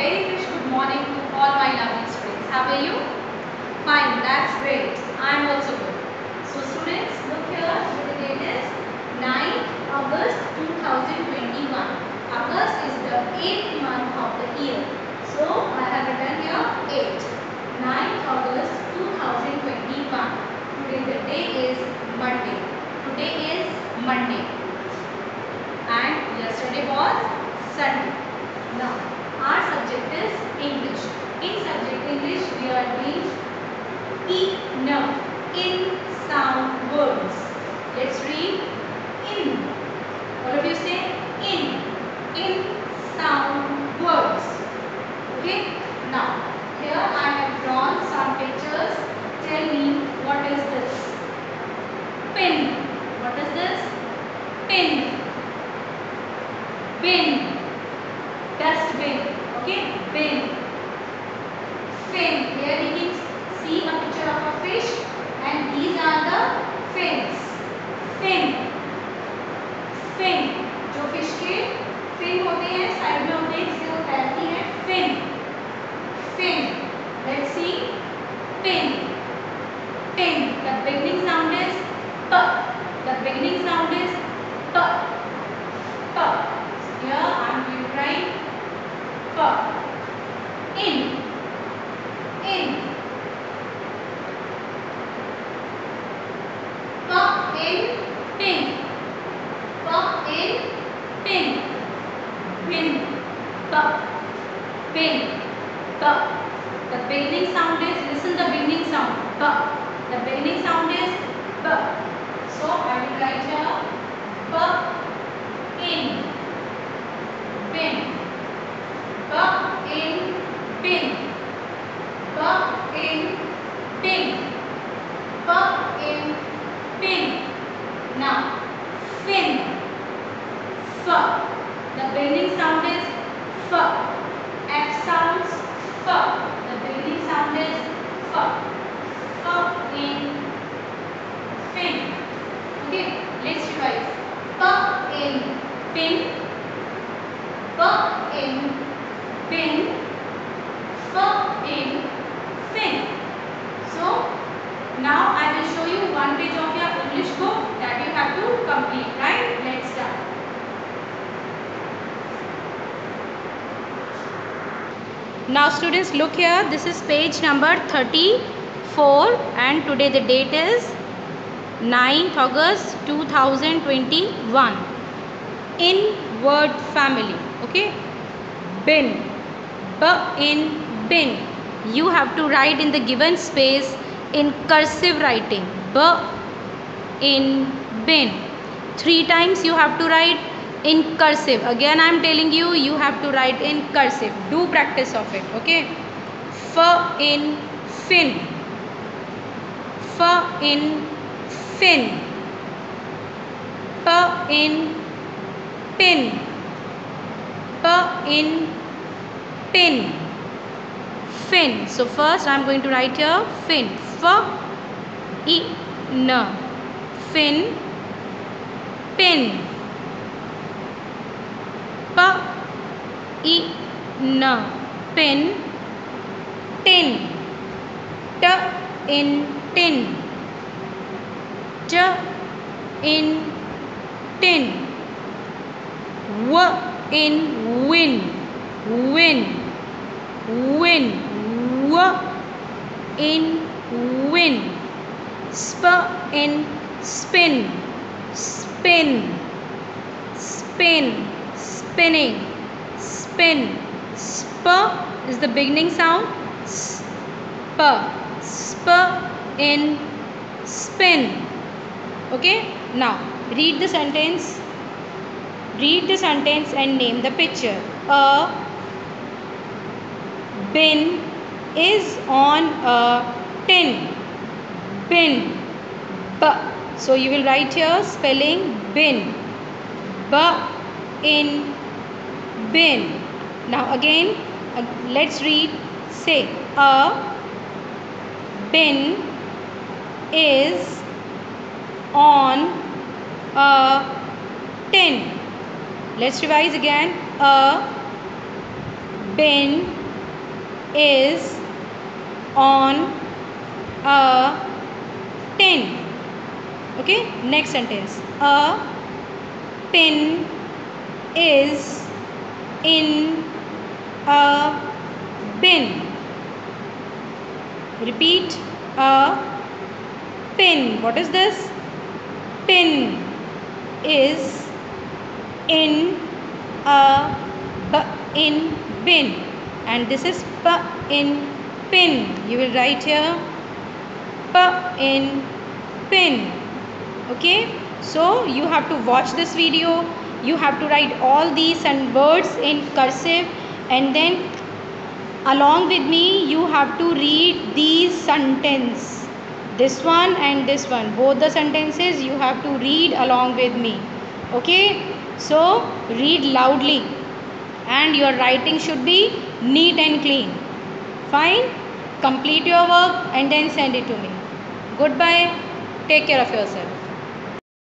very fresh good morning to all my lovely students. How are you? Fine, that's great. I am also good. So students, look here. The date is 9th August 2021. August is the 8th month of the year. So I have written here 8. 9th August 2021. Today the day is Monday. Today is Monday. And yesterday was Sunday. Now, our subject is English. In subject English, we are doing in sound words. Let's read in. All of you say in sound words. Okay. Now, here I have drawn some pictures. Tell me what is this? Pin. What is this? Pin. Bin. Dustbin. Okay, bin. Fin. Here we can see a picture of a fish, and these are the fins. Fin. Fin. जो fish के fin होते हैं, side में होते हैं, जिससे वो तैरती है. Fin. Fin. Let's see. Pin. Pin. The beginning sound is p. The beginning sound is p. P. Here I am going to write p. In. In. P in pin. P in pin. Pin. P. Pin. P. The beginning sound is, listen the beginning sound. P. The beginning sound is p. So I will write here p in pin. P in pin. P in pin. P in pin. Now, fin. F. The beginning sound is f. F sounds f. The beginning sound is f. F in fin. Okay, let's revise. P in pin. P in pin. F in fin. So now I will show you one page of your English book that you have to complete, right? Let's start. Now students, look here. This is page number 34 and today the date is 9th August 2021. In word family. Okay. Bin. B in bin. You have to write in the given space in cursive writing. B in bin. 3 times you have to write in cursive. Again I am telling you, you have to write in cursive. Do practice of it. Okay. F in fin. F in fin. P in pin. P in pin. Fin. So first I am going to write here fin. F I N. Fin. Pin. P I N. Pin. Tin. T in tin. T in tin. W in win. Win. Win. W in win. Sp in spin. Spin. Spin. Spinning. Spin. Sp is the beginning sound. Sp. Sp in spin. Okay. Now read the sentence. Read the sentence and name the picture. A bin is on a tin. Bin. B. So you will write here spelling bin. B in bin. Now again, let's read. Say a bin is on a tin. Let's revise again. A bin is on a tin. Okay, next sentence. A pin is in a bin. Repeat. A pin. What is this? Pin is in a in bin, and this is p in pin. You will write here p in pin. Okay, so you have to watch this video. You have to write all these and words in cursive, and then along with me you have to read these sentence, this one and this one, both the sentences you have to read along with me. Okay, so read loudly, and your writing should be neat and clean. Fine, complete your work and then send it to me. Goodbye, take care of yourself.